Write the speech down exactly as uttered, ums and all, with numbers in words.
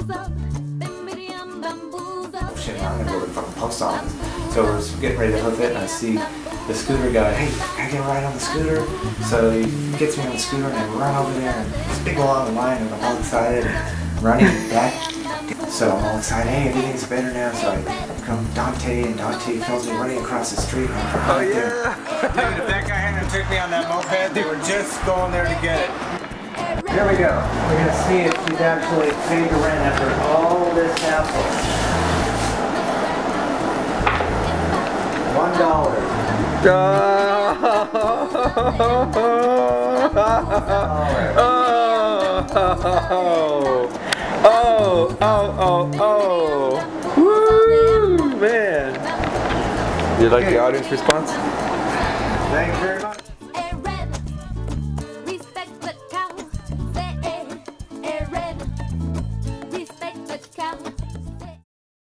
Shit, I'm gonna go to the fucking post office. So we're getting ready to hoof it, and I see the scooter guy. Hey, can I get a ride on the scooter? So he gets me on the scooter, and I run over there, and it's big long line, and I'm all excited, and running back. So I'm all excited. Hey, everything's better now. So I come Dante, and Dante films me running across the street. And I'm oh right yeah. there. Dude, if that guy hadn't took me on that moped, they were just going there to get it. Here we go. We're gonna see if she's actually paid the rent after all this hassle. One dollar. Oh, oh, oh, oh, oh. Woo, man. You like the audience response? Thank you very much.